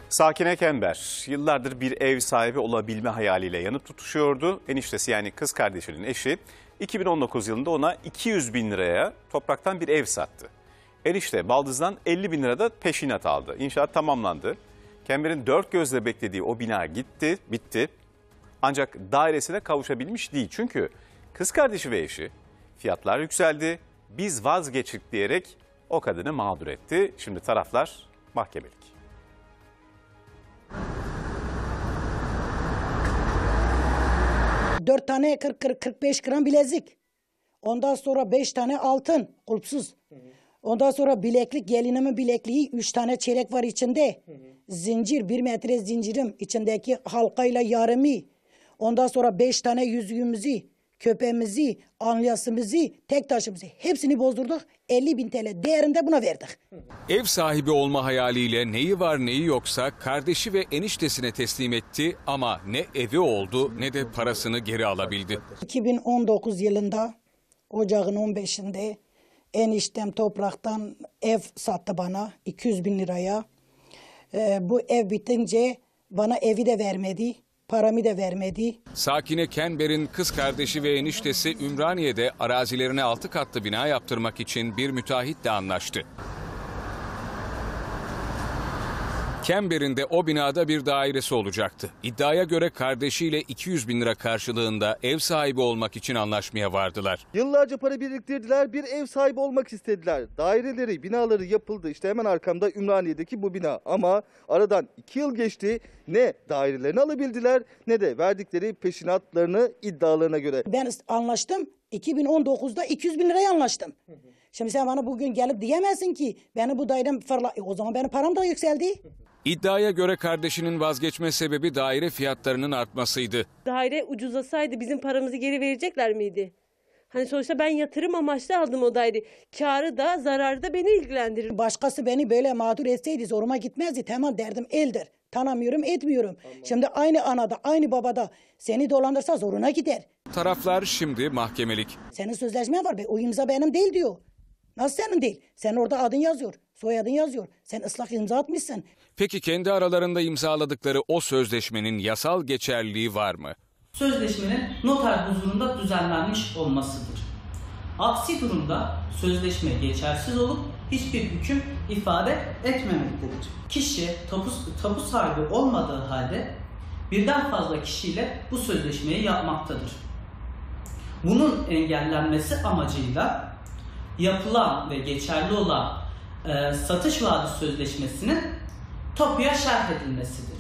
Sakine Kember yıllardır bir ev sahibi olabilme hayaliyle yanıp tutuşuyordu. Eniştesi yani kız kardeşinin eşi 2019 yılında ona 200 bin liraya topraktan bir ev sattı. Enişte baldızdan 50 bin lirada peşinat aldı. İnşaat tamamlandı. Kember'in dört gözle beklediği o bina bitti. Ancak dairesine kavuşabilmiş değil. Çünkü kız kardeşi ve eşi fiyatlar yükseldi, biz vazgeçtik diyerek o kadını mağdur etti. Şimdi taraflar mahkemelik. Dört tane 40-45 gram bilezik. Ondan sonra 5 tane altın, kulpsuz. Ondan sonra bileklik, gelinimin bilekliği 3 tane çeyrek var içinde. Zincir, 1 metre zincirim içindeki halkayla yarımı. Ondan sonra 5 tane yüzüğümüzü, köpeğimizi, alyasımızı, tek taşımızı hepsini bozdurduk. 50 bin TL değerinde buna verdik. Ev sahibi olma hayaliyle neyi var neyi yoksa kardeşi ve eniştesine teslim etti ama ne evi oldu ne de parasını geri alabildi. 2019 yılında Ocağın 15'inde eniştem topraktan ev sattı bana 200 bin liraya. Bu ev bitince bana evi de vermedi, paramı da vermedi. Sakine Kember'in kız kardeşi ve eniştesi Ümraniye'de arazilerine 6 katlı bina yaptırmak için bir müteahhitle anlaştı. Kember'in de o binada bir dairesi olacaktı. İddiaya göre kardeşiyle 200 bin lira karşılığında ev sahibi olmak için anlaşmaya vardılar. Yıllarca para biriktirdiler, bir ev sahibi olmak istediler. Daireleri, binaları yapıldı. İşte hemen arkamda Ümraniye'deki bu bina. Ama aradan 2 yıl geçti. Ne dairelerini alabildiler ne de verdikleri peşinatlarını iddialarına göre. Ben anlaştım, 2019'da 200 bin liraya anlaştım. Şimdi sen bana bugün gelip diyemezsin ki beni bu dairem fırla. O zaman benim param da yükseldi. İddiaya göre kardeşinin vazgeçme sebebi daire fiyatlarının artmasıydı. Daire ucuzlasaydı bizim paramızı geri verecekler miydi? Hani sonuçta ben yatırım amaçlı aldım o daireyi. Kârı da zararı da beni ilgilendirir. Başkası beni böyle mağdur etseydi zoruma gitmezdi. Tamam derdim eldir. Tanımıyorum etmiyorum. Şimdi aynı anada aynı babada seni dolandırsa zoruna gider. Taraflar şimdi mahkemelik. Senin sözleşmen var. O imza benim değil diyor. Nasıl senin değil? Senin orada adın yazıyor. Soyadın yazıyor. Sen ıslak imza atmışsın. Peki kendi aralarında imzaladıkları o sözleşmenin yasal geçerliliği var mı? Sözleşmenin noter huzurunda düzenlenmiş olmasıdır. Aksi durumda sözleşme geçersiz olup hiçbir hüküm ifade etmemektedir. Kişi tapu sahibi olmadığı halde birden fazla kişiyle bu sözleşmeyi yapmaktadır. Bunun engellenmesi amacıyla yapılan ve geçerli olan satış vaadi sözleşmesinin tapuya şerh edilmesidir.